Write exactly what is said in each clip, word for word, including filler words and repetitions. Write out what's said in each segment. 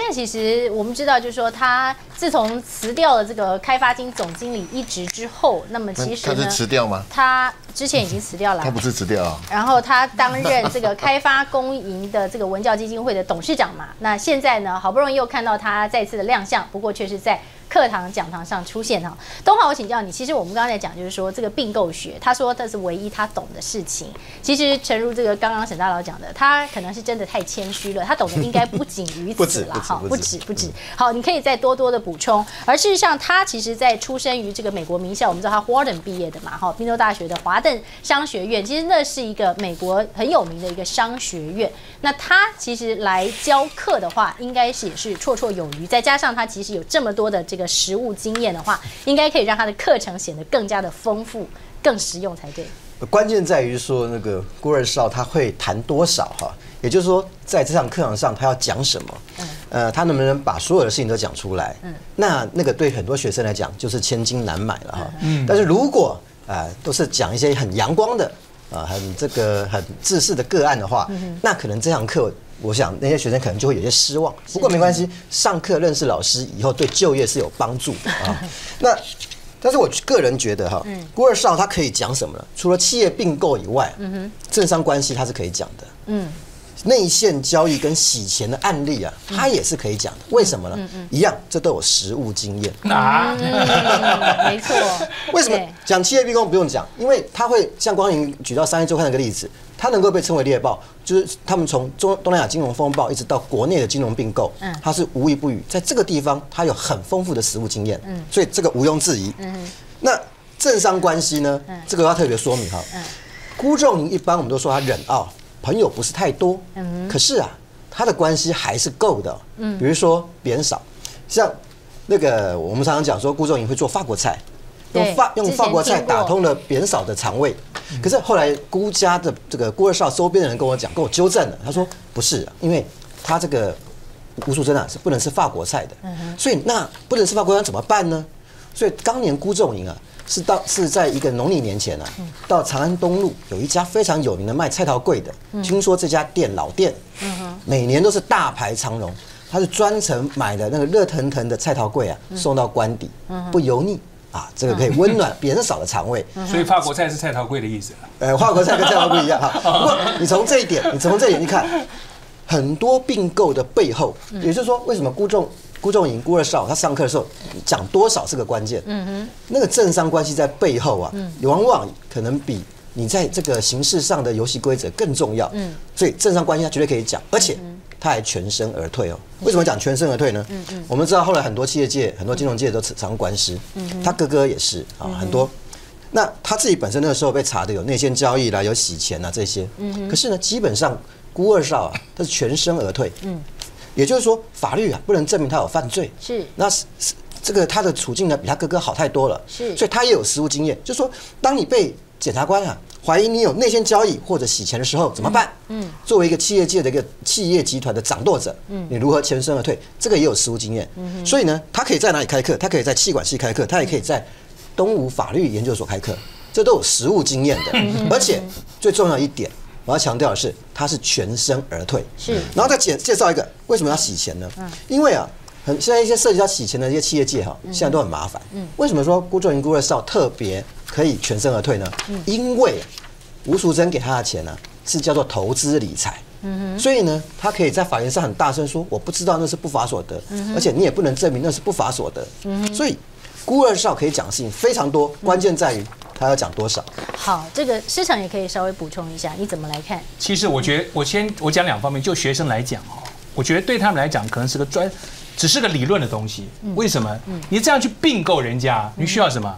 在其实我们知道，就是说他自从辞掉了这个开发金总经理一职之后，那么其实呢， 他是辞掉吗？ 他之前已经辞掉了， 他不是辞掉啊。 然后他担任这个开发公营的这个文教基金会的董事长嘛。那现在呢，好不容易又看到他再次的亮相，不过却是在课堂讲堂上出现哈。东华，我请教你，其实我们刚刚在讲，就是说这个并购学，他说这是唯一他懂的事情。其实诚如这个刚刚沈大佬讲的，他可能是真的太谦虚了，他懂得应该不仅于此了哈，不止不止。好，你可以再多多的补充。而事实上，他其实在出生于这个美国名校，我们知道他 Wharton 毕业的嘛，哈，宾州大学的华顿商学院，其实那是一个美国很有名的一个商学院。那他其实来教课的话，应该是也是绰绰有余，再加上他其实有这么多的这个实务经验的话，应该可以让他的课程显得更加的丰富、更实用才对。 关键在于说，那个郭二少他会谈多少哈，也就是说，在这堂课堂上他要讲什么，呃，他能不能把所有的事情都讲出来？嗯，那那个对很多学生来讲就是千金难买了哈。嗯，但是如果啊、呃、都是讲一些很阳光的啊、呃、很这个很自私的个案的话，嗯、那可能这堂课。我想那些学生可能就会有些失望，不过没关系，上课认识老师以后对就业是有帮助的啊。那但是我个人觉得哈，郭二少他可以讲什么呢？除了企业并购以外，政商关系他是可以讲的。嗯，内线交易跟洗钱的案例啊，他也是可以讲的。为什么呢？一样，这都有实务经验啊。没错。 为什么讲企业并购不用讲？因为他会像光莹举到商业周刊那个例子。它能够被称为猎豹，就是他们从中东南亚金融风暴一直到国内的金融并购，它是无一不语。在这个地方，它有很丰富的实务经验，所以这个毋庸置疑。那政商关系呢？这个要特别说明哈。辜仲宁一般我们都说他忍傲，朋友不是太多，可是啊，他的关系还是够的。比如说扁嫂，像那个我们常常讲说辜仲宁会做法国菜。用法用法国菜打通了扁嫂的肠胃，可是后来辜家的这个辜二少周边的人跟我讲，跟我纠正了，他说不是，因为他这个吴淑珍啊是不能吃法国菜的，所以那不能吃法国菜怎么办呢？所以当年辜仲宁啊是到是在一个农历年前啊，到长安东路有一家非常有名的卖菜头粿的，听说这家店老店，每年都是大排长龙，他是专程买的那个热腾腾的菜头粿啊送到官邸，不油腻。啊，这个可以温暖扁嫂的肠胃， 所以法国菜是菜头粿的意思。 呃，法国菜跟菜头粿一样哈。不过你从这一点，你从这一点去看，很多并购的背后，也就是说，为什么辜仲辜仲宁、辜二少他上课的时候讲多少是个关键。嗯哼，那个政商关系在背后啊，往往可能比你在这个形式上的游戏规则更重要。嗯，所以政商关系他绝对可以讲，而且。他还全身而退哦。为什么讲全身而退呢？嗯嗯，我们知道后来很多企业界、很多金融界都常官司，他哥哥也是啊，很多。那他自己本身那个时候被查的有内线交易啦，有洗钱啊这些。嗯，可是呢，基本上辜二少啊，他是全身而退。嗯，也就是说，法律啊不能证明他有犯罪。是，那是这个他的处境呢比他哥哥好太多了。是，所以他也有实务经验。就是说，当你被检察官啊怀疑你有内线交易或者洗钱的时候怎么办？嗯，作为一个企业界的一个企业集团的掌舵者，嗯，你如何全身而退？这个也有实务经验。嗯，所以呢，他可以在哪里开课？他可以在企管系开课，他也可以在东吴法律研究所开课，这都有实务经验的。而且最重要一点，我要强调的是，他是全身而退。是，然后再介介绍一个为什么要洗钱呢？嗯，因为啊。很现在一些涉及到洗钱的一些企业界哈，现在都很麻烦。嗯，为什么说辜仲宁、辜二少特别可以全身而退呢？嗯，因为吴淑珍给他的钱呢是叫做投资理财。嗯哼，所以呢，他可以在法庭上很大声说：“我不知道那是不法所得，嗯、而且你也不能证明那是不法所得。”嗯，所以辜二少可以讲的事情非常多，关键在于他要讲多少。 好，这个市场也可以稍微补充一下，你怎么来看？ 其实我觉得，我先我讲两方面，就学生来讲哈，我觉得对他们来讲可能是个专。只是个理论的东西，为什么？你这样去并购人家，你需要什么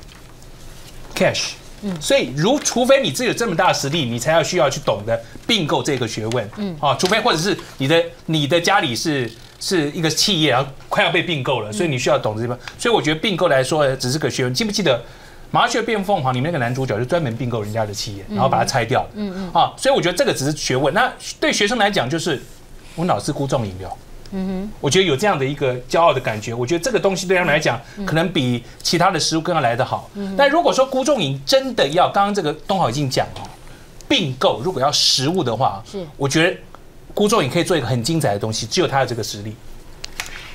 ？cash。所以，如除非你自己有这么大的实力，你才要需要去懂得并购这个学问。嗯，啊，除非或者是你的你的家里是是一个企业，然后快要被并购了，所以你需要懂这个。所以我觉得并购来说只是个学问。记不记得《麻雀变凤凰》里面那个男主角就专门并购人家的企业，然后把它拆掉。嗯嗯。啊，所以我觉得这个只是学问。那对学生来讲，就是我老师辜仲宁的。嗯哼，我觉得有这样的一个骄傲的感觉，我觉得这个东西对他们来讲，可能比其他的食物更要来得好。但如果说辜仲宁真的要，刚刚这个东豪已经讲哦，并购如果要实物的话，是我觉得辜仲宁可以做一个很精彩的东西，只有他的这个实力。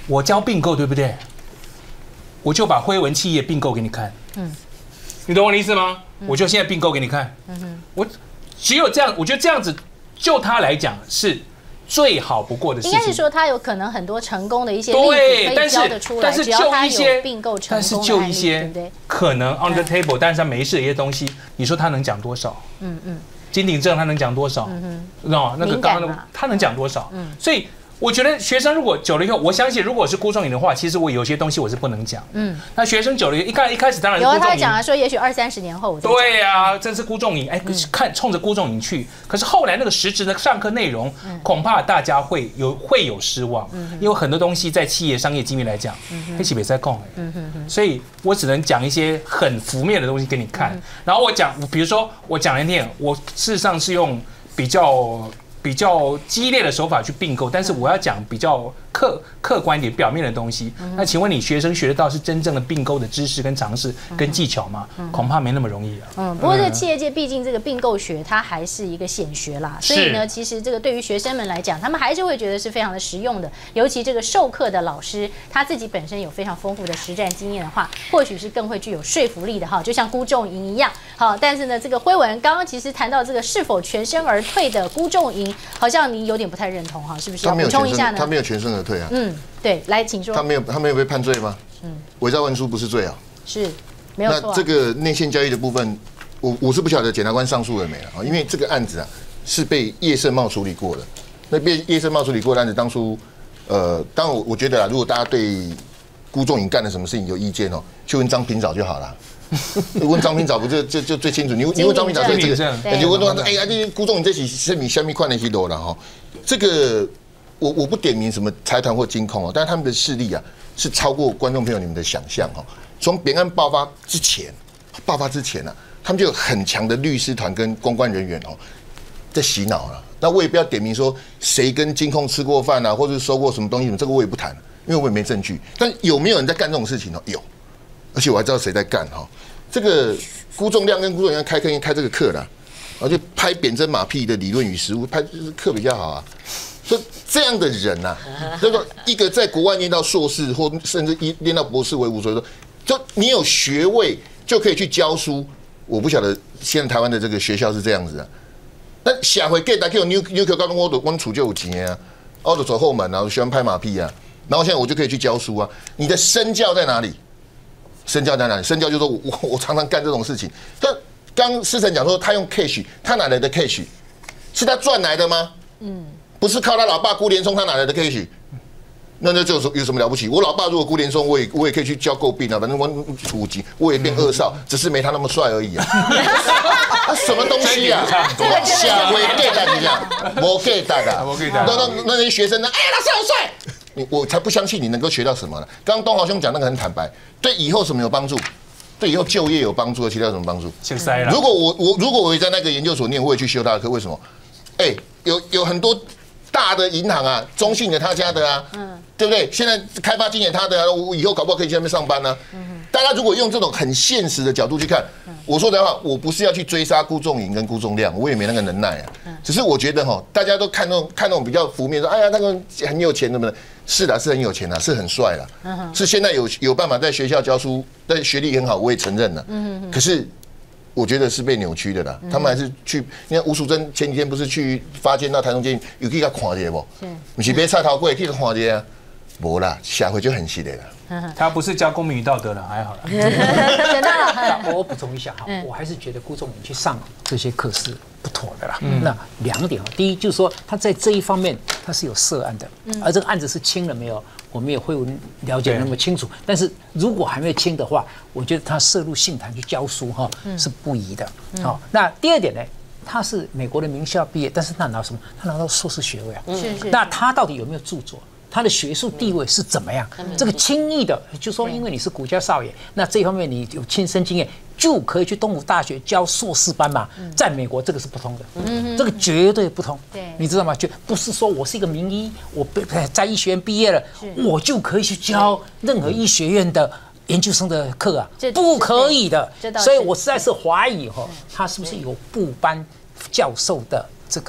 我教并购对不对？我就把辉文企业并购给你看，嗯，你懂我的意思吗？嗯、我就现在并购给你看，嗯哼，我只有这样，我觉得这样子就他来讲是最好不过的事情。 应该是说他有可能很多成功的一些例子可以教得出来， 但是只要他有并购成但是功的就案例， 一些对不对？ 可能 on the table，、嗯、但是他没事的一些东西，你说他能讲多少？嗯嗯，金鼎正他能讲多少？嗯哼，哦，那个刚刚他能讲多少？嗯，所以。我觉得学生如果久了以后，我相信如果是辜仲颖的话，其实我有些东西我是不能讲。嗯，那学生久了，一开一开始当然是有他讲了说，也许二三十年后我再讲。 对呀、啊，这是辜仲颖，哎，看冲着辜仲颖去，可是后来那个实质的上课内容，恐怕大家会有会有失望，因为很多东西在企业商业机密来讲，黑棋别在供，嗯哼，所以我只能讲一些很浮面的东西给你看，然后我讲，比如说我讲来念，我事实上是用比较。比较激烈的手法去并购，但是我要讲比较客客观一点、表面的东西。那请问你学生学得到是真正的并购的知识跟常识跟技巧吗？恐怕没那么容易啊。 嗯，不过这企业界毕竟这个并购学它还是一个显学啦，所以呢，其实这个对于学生们来讲，他们还是会觉得是非常的实用的。尤其这个授课的老师他自己本身有非常丰富的实战经验的话，或许是更会具有说服力的哈。就像辜仲颖一样，好，但是呢，这个辉文刚刚其实谈到这个是否全身而退的辜仲颖。好像你有点不太认同哈，是不是？要补充一下呢？ 他没有全身而退啊。 嗯，对，来，请说。 他没有，他没有被判罪吗？嗯，伪造文书不是罪啊。 是，没有错、啊。 那这个内线交易的部分，我我是不晓得检察官上诉了没了啊？因为这个案子啊是被叶盛茂处理过的。那被叶盛茂处理过的案子，当初呃，当然我我觉得啊，如果大家对辜仲颖干了什么事情有意见哦，去问张平藻就好了。你问张平藻不就就就最清楚？你你问张平藻这个，你问他，哎呀，这辜仲颖这起是米虾米款的西多了哈。这个我我不点名什么财团或金控哦，但是他们的势力啊是超过观众朋友你们的想象哈。从本案爆发之前，爆发之前呢、啊，他们就有很强的律师团跟公关人员哦在洗脑了。那我也不要点名说谁跟金控吃过饭啊，或者收过什么东西，这个我也不谈，因为我也没证据。但有没有人在干这种事情呢？有。而且我还知道谁在干哈，这个辜仲亮跟辜仲颖开课开这个课啦，然后就拍扁针马屁的理论与实务，拍课比较好啊。所以这样的人呐、啊，这个一个在国外念到硕士或甚至一念到博士为无所谓说，就你有学位就可以去教书。我不晓得现在台湾的这个学校是这样子啊。那下回给大家有 New New 高中我都我处就有钱啊，我就走后门啊，我喜欢拍马屁啊，然后现在我就可以去教书啊。你的身教在哪里？身教在哪里？身教就是说我我常常干这种事情。但刚思成讲说他用 cash， 他哪来的 cash？ 是他赚来的吗？嗯，不是靠他老爸辜连松，他哪来的 cash？ 那那就有什么了不起？我老爸如果辜连松，我也我也可以去教诟病啊，反正我处级我也变二少，只是没他那么帅而已啊。他什么东西啊？下回 get 大一下，我 get 大的，那那那些学生呢？哎呀，老师好帅！你我才不相信你能够学到什么呢？刚刚东豪兄讲那个很坦白，对以后什么有帮助？对以后就业有帮助，其他有什么帮助？如果我我如果我也在那个研究所念，我也去修他的课，为什么？哎、欸，有有很多大的银行啊，中信的他家的啊，嗯，对不对？现在开发金也他的啊，我以后搞不好可以去那边上班呢、啊。嗯，大家如果用这种很现实的角度去看，我说的话，我不是要去追杀辜仲颖跟辜仲亮，我也没那个能耐啊。只是我觉得哈，大家都看那种看那种比较浮面，说哎呀那个很有钱，怎么的？是的，是很有钱的，是很帅的，是现在有有办法在学校教书，但学历很好，我也承认了。嗯，可是我觉得是被扭曲的啦。他们还是去，你看吴淑珍前几天不是去发监到台中监狱，有去他看一下不？不是被菜头粿去他看一下啊？没啦，下回就很细的了。 他不是教公民与道德了，还好了。 我我补充一下哈，我还是觉得辜仲颖去上这些课是不妥的啦。嗯、那两点啊，第一就是说他在这一方面他是有涉案的，嗯、而这个案子是清了没有，我们也会了解那么清楚。但是如果还没有清的话，我觉得他涉入信坛去教书哈、嗯、是不宜的。好、嗯，那第二点呢？他是美国的名校毕业，但是他拿什么？他拿到硕士学位啊。是是。那他到底有没有著作？他的学术地位是怎么样？这个轻易的就说，因为你是古家少爷，那这方面你有亲身经验，就可以去东吴大学教硕士班嘛。在美国这个是不通的，这个绝对不通。你知道吗？就不是说我是一个名医，我在医学院毕业了，我就可以去教任何医学院的研究生的课啊，不可以的。所以我实在是怀疑哈，他是不是有部班教授的这个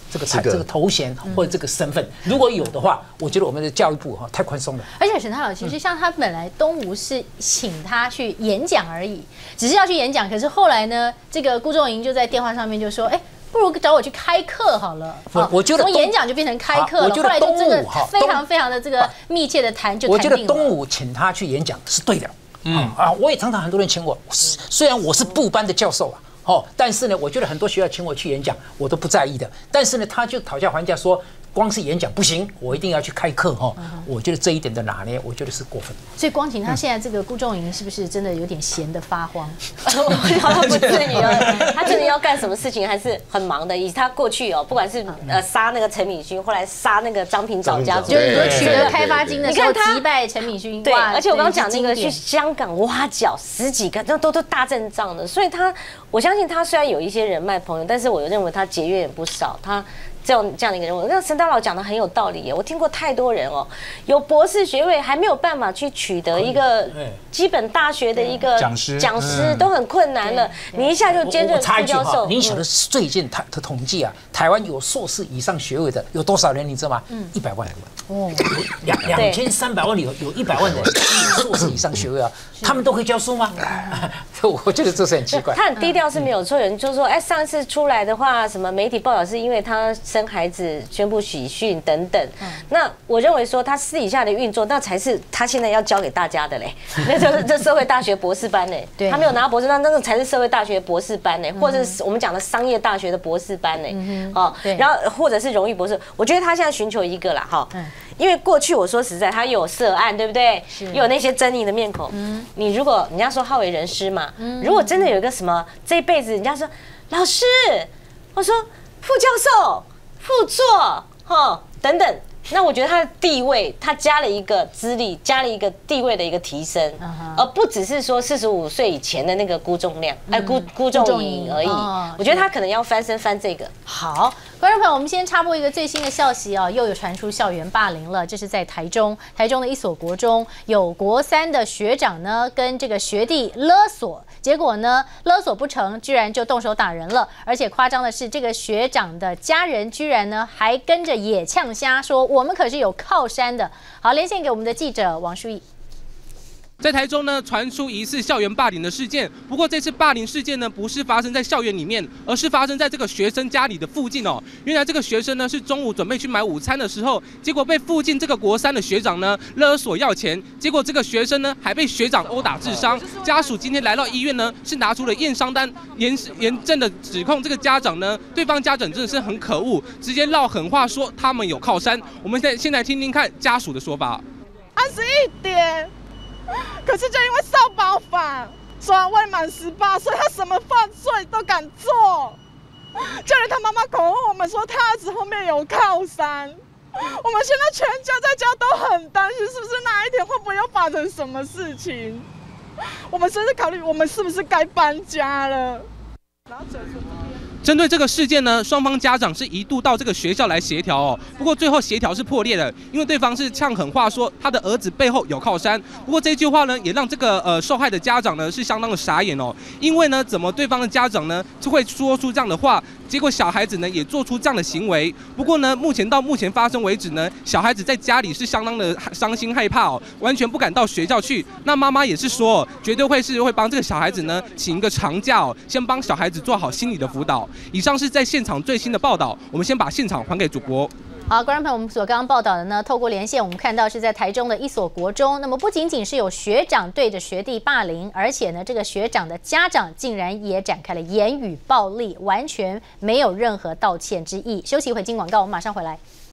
这个这个头衔或者这个身份。如果有的话，我觉得我们的教育部哈太宽松了。 而且沈太老其实像他本来东吴是请他去演讲而已，只是要去演讲，可是后来呢，这个辜仲莹就在电话上面就说，哎。不如找我去开课好了。 我觉得从演讲就变成开课了，后来就这个非常非常的这个密切的谈就谈定了。 我觉得东吴请他去演讲是对的。嗯啊，我也常常很多人请我，虽然我是部班的教授啊，哦，但是呢，我觉得很多学校请我去演讲，我都不在意的。但是呢，他就讨价还价说。光是演讲不行，我一定要去开课哈。我觉得这一点的拿捏，我觉得是过分。 所以光庭他现在这个辜仲莹是不是真的有点闲得发慌？ 他不至于哦，他真的要干什么事情还是很忙的。以他过去哦，不管是呃杀那个陈敏勋，后来杀那个张平藻家族， 就是说取得开发金的时候击败陈敏勋。 对，而且我刚刚讲那个去香港挖角十几个，那都都大阵仗的。所以他，我相信他虽然有一些人脉朋友，但是我认为他节约也不少。他。这样这样的一个人物，那沈大佬讲的很有道理耶。我听过太多人哦，有博士学位还没有办法去取得一个基本大学的一个讲师， 讲师都很困难了。你一下就兼任副教授。 你晓得最近他的统计啊，台湾有硕士以上学位的有多少人？你知道吗？嗯，一百万人。哦，两两千三百万里有有一百万人硕士以上学位啊，他们都可以教书吗？我觉得这是很奇怪。 他很低调是没有错，有人就说，哎，上次出来的话，什么媒体报道是因为他生孩子宣布喜讯等等。那我认为说他私底下的运作，那才是他现在要教给大家的嘞。那就是这社会大学博士班嘞，他没有拿博士班，那个才是社会大学博士班嘞，或者是我们讲的商业大学的博士班嘞。哦，然后或者是荣誉博士，我觉得他现在寻求一个啦，哈。因为过去我说实在，他有涉案，对不对？又有那些争议的面孔。嗯，你如果人家说好为人师嘛，如果真的有一个什么这一辈子，人家说老师，我说副教授、副座，哈等等，那我觉得他的地位，他加了一个资历，加了一个地位的一个提升，而不只是说四十五岁以前的那个辜仲亮，哎辜辜仲莹而已。我觉得他可能要翻身翻这个。 好。观众朋友，我们先插播一个最新的消息啊，又有传出校园霸凌了。这是在台中，台中的一所国中，有国三的学长呢，跟这个学弟勒索，结果呢勒索不成，居然就动手打人了。而且夸张的是，这个学长的家人居然呢还跟着也呛瞎说，我们可是有靠山的。好，连线给我们的记者王淑义。 在台中呢，传出疑似校园霸凌的事件。不过这次霸凌事件呢，不是发生在校园里面，而是发生在这个学生家里的附近哦。原来这个学生呢，是中午准备去买午餐的时候，结果被附近这个国三的学长呢勒索要钱，结果这个学生呢还被学长殴打致伤。家属今天来到医院呢，是拿出了验伤单，严严正的指控这个家长呢，对方家长真的是很可恶，直接撂狠话说他们有靠山。我们现在先来听听看家属的说法。 二十一点。可是就因为少保法，说未满十八岁，他什么犯罪都敢做，就连他妈妈恐吓我们说他儿子后面有靠山。我们现在全家在家都很担心，是不是哪一天会不会又发生什么事情？我们甚至考虑，我们是不是该搬家了？然后嘴唇这边。 针对这个事件呢，双方家长是一度到这个学校来协调哦，不过最后协调是破裂的，因为对方是呛狠话说他的儿子背后有靠山。不过这句话呢，也让这个呃受害的家长呢是相当的傻眼哦，因为呢，怎么对方的家长呢就会说出这样的话，结果小孩子呢也做出这样的行为。不过呢，目前到目前发生为止呢，小孩子在家里是相当的伤心害怕哦，完全不敢到学校去。那妈妈也是说，绝对会是会帮这个小孩子呢请一个长假哦，先帮小孩子做好心理的辅导。以上是在现场最新的报道，我们先把现场还给主播。 好，观众朋友，我们所刚刚报道的呢，透过连线，我们看到是在台中的一所国中。那么不仅仅是有学长对着学弟霸凌，而且呢，这个学长的家长竟然也展开了言语暴力，完全没有任何道歉之意。休息一会，进广告，我们马上回来。